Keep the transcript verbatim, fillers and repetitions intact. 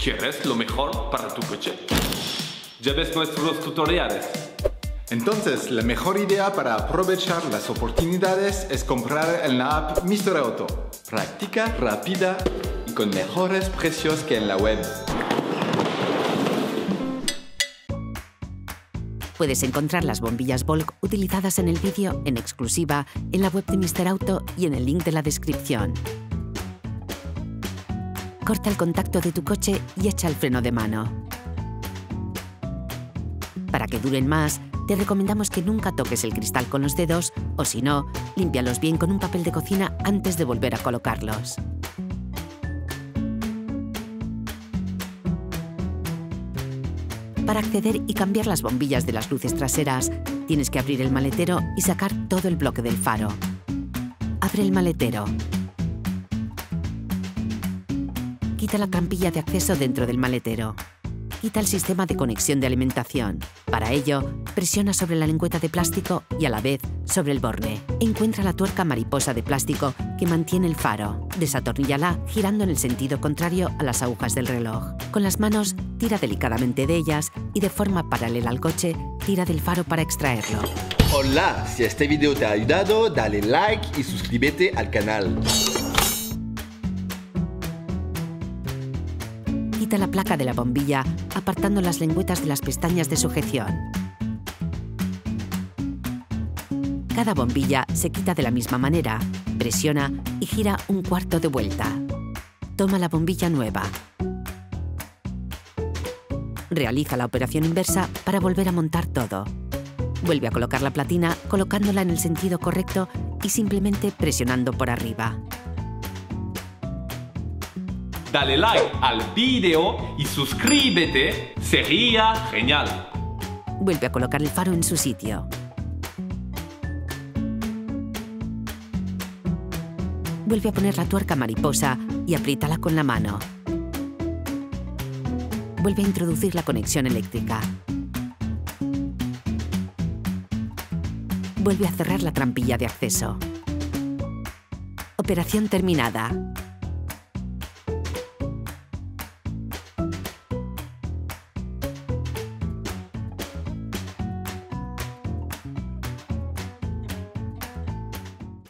¿Quieres lo mejor para tu coche? ¿Ya ves nuestros tutoriales? Entonces, la mejor idea para aprovechar las oportunidades es comprar en la app míster Auto. Práctica, rápida y con mejores precios que en la web. Puedes encontrar las bombillas Volk utilizadas en el vídeo en exclusiva en la web de míster Auto y en el link de la descripción. Corta el contacto de tu coche y echa el freno de mano. Para que duren más, te recomendamos que nunca toques el cristal con los dedos o, si no, límpialos bien con un papel de cocina antes de volver a colocarlos. Para acceder y cambiar las bombillas de las luces traseras, tienes que abrir el maletero y sacar todo el bloque del faro. Abre el maletero. Quita la trampilla de acceso dentro del maletero. Quita el sistema de conexión de alimentación. Para ello, presiona sobre la lengüeta de plástico y a la vez sobre el borne. Encuentra la tuerca mariposa de plástico que mantiene el faro. Desatorníllala girando en el sentido contrario a las agujas del reloj. Con las manos, tira delicadamente de ellas y de forma paralela al coche, tira del faro para extraerlo. Hola, si este video te ha ayudado, dale like y suscríbete al canal. Quita la placa de la bombilla apartando las lengüetas de las pestañas de sujeción. Cada bombilla se quita de la misma manera. Presiona y gira un cuarto de vuelta. Toma la bombilla nueva. Realiza la operación inversa para volver a montar todo. Vuelve a colocar la platina colocándola en el sentido correcto y simplemente presionando por arriba. Dale like al video y suscríbete, sería genial. Vuelve a colocar el faro en su sitio. Vuelve a poner la tuerca mariposa y apriétala con la mano. Vuelve a introducir la conexión eléctrica. Vuelve a cerrar la trampilla de acceso. Operación terminada.